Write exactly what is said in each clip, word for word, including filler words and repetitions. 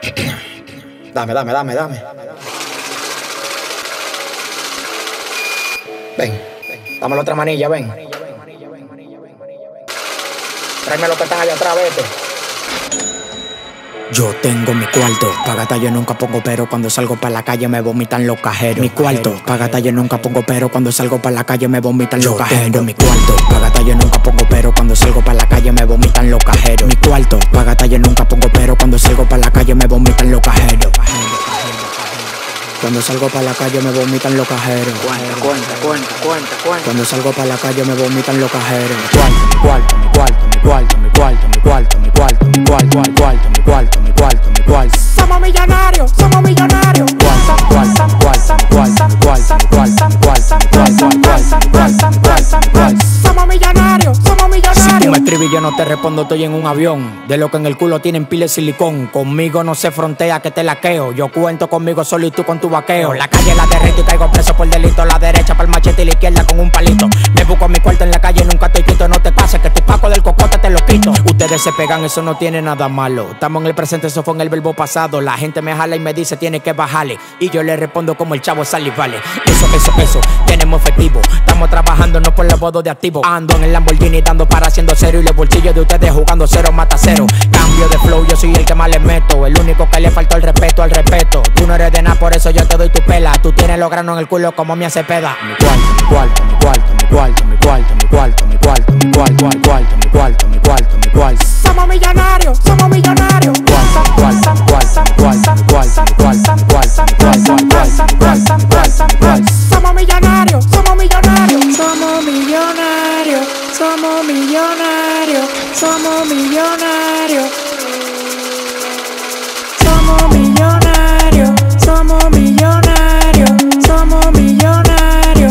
Dame, dame, dame, dame. Ven, dame la otra manilla, ven. Tráeme lo que están allá atrás, vete. Yo tengo mi cuarto, pa' gata yo nunca pongo pero, cuando salgo pa' la calle me vomitan los cajeros. Mi cuarto, pa' gata yo nunca pongo pero, cuando salgo pa' la calle me vomitan los cajeros. Yo tengo mi cuarto, pa' gata yo nunca pongo pero, cuando salgo pa' la calle me vomitan los cajeros. Mi cuarto, pa' gata yo nunca pongo pero, cuando salgo pa' la calle me vomitan los cajeros. Cuando salgo pa' la calle me vomitan los cajeros. Cuenta, cuenta, cuenta, cuenta, cuenta. Cuando salgo pa' la calle me vomitan los cajeros. Mi cuarto, mi cuarto, mi cuarto, mi cuarto, mi cuarto, mi cuarto, mi cuarto, mi cuarto, mi cuarto, mi cuarto, mi cuarto. Somos millonarios, somos millonarios. Cuarto, cuarto, cuarto, cuarto, cuarto, cuarto, cuarto, cuarto, cuarto. Somos millonarios, somos millonarios. Si tú me escribes y yo no te respondo, estoy en un avión. De lo que en el culo tienen pila de silicón. Conmigo no se frontea que te laqueo. Yo cuento conmigo solo y tú con tu vaqueo. La calle la derrito y caigo preso por delito. La derecha para el machete y la izquierda con un palito. Me busco mi cuarto en la calle, nunca estoy quito. No te pases que tu paco del cocote te lo quito. Ustedes se pegan, eso no tiene nada malo. Estamos en el presente, eso fue en el verbo pasado. La gente me jala y me dice tiene que bajarle. Y yo le respondo como el chavo sale y vale. Eso, eso, eso, tenemos efectivo. Estamos trabajando no por los bodos de activo. Ando en el Lamborghini dando para haciendo cero. Y los bolsillos de ustedes jugando cero mata cero. Cambio de flow, yo soy el que más les meto. El único que le faltó el respeto al respeto. Tú no eres de nada, por eso yo te doy tu pela. Tú tienes los granos en el culo como me hace peda. Mi cuarto, mi cuarto, mi cuarto, mi cuarto, mi cuarto, mi cuarto, mi cuarto, mi cuarto, mi cuarto, mi cuarto, mi cuarto. Somos millonarios, somos millonarios. Cuarto, cuarto, cuarto, cuarto, cuarto, cuarto, cuarto, cuarto, cuarto, cuarto. Somos millonarios, somos millonarios. Somos millonarios, somos millonarios, somos millonarios. Somos millonarios, somos millonarios, somos millonarios.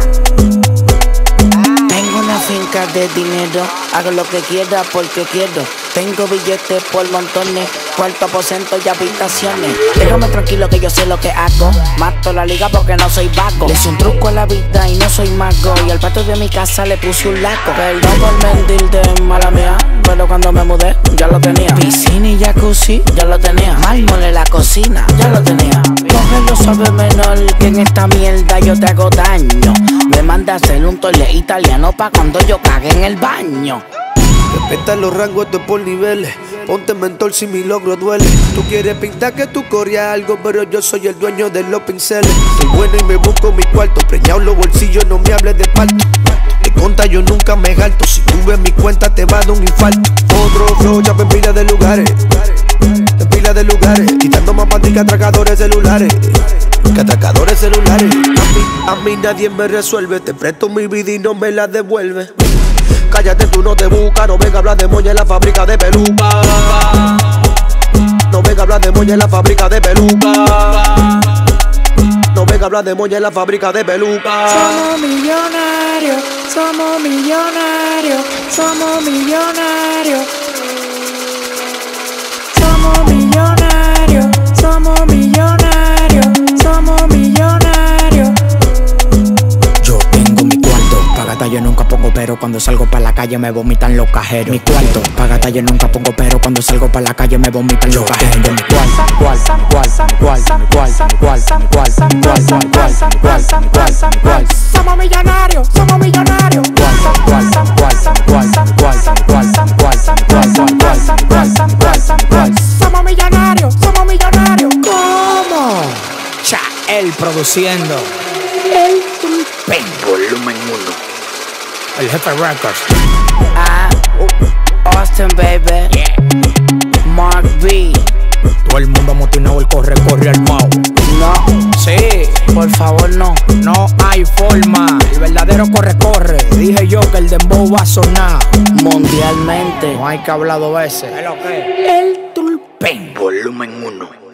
Tengo una finca de dinero, hago lo que quiera porque quiero. Tengo billetes por montones, cuarto aposento y habitaciones. Déjame tranquilo que yo sé lo que hago. Mato la liga porque no soy vago. Le hice un truco a la vida y no soy mago. Y al patio de mi casa le puse un laco. Perdón por mentir de mala mía, pero cuando me mudé ya lo tenía. Piscina y jacuzzi, ya lo tenía. Mármol en la cocina, ya lo tenía. Cógelo suave menor, que en esta mierda yo te hago daño. Me manda a hacer un toile italiano pa' cuando yo cague en el baño. Respeta los rangos, esto es por niveles. Ponte mentor si mi logro duele. Tú quieres pintar que tú corrías algo, pero yo soy el dueño de los pinceles. Soy bueno y me busco mi cuarto. Preñado los bolsillos, no me hables de parto. De conta yo nunca me jalto. Si tú ves mi cuenta te va a dar un infarto. Otro flow, chapa en pila de lugares. En pila de lugares. Quitando más panty que atracadores celulares. Que atracadores celulares. A mí, a mí nadie me resuelve. Te presto mi vida y no me la devuelve. Cállate, tú no te buscas. No venga a hablar de moña en la fábrica de peluca. No venga a hablar de moña en la fábrica de peluca. No venga a hablar de moña en la fábrica de peluca. Somos millonarios, somos millonarios, somos millonarios. Somos millonarios, somos millonarios, somos millonarios. Yo tengo mi cuarto, pa' gata yo nunca pongo pero, cuando salgo pa' la calle me vomitan los cajeros. Mi cuarto, pa' gata yo nunca pongo pero, cuando salgo pa' la calle me vomitan los cajeros. Mi cuarto, cuarto, cuarto, cuarto, cuarto, cuarto, cuarto, cuarto, cuarto, cuarto. Somos millonarios, somos millonarios. Cuarto, cuarto, cuarto, cuarto, cuarto, cuarto, cuarto, cuarto, cuarto. Somos millonarios, somos millonarios. ¿Cómo? Cha, él produciendo. El Ven, volumen uno. El Jefe Records. Ah, Austin, baby. Yeah. Mark B. Todo el mundo amotinado, el corre, corre al mau. No, Sí, por favor, no. no hay forma. El verdadero corre, corre. Dije yo que el dembow va a sonar. Mundialmente. No hay que hablar dos veces. ¿Es lo que? El Ven, volumen uno.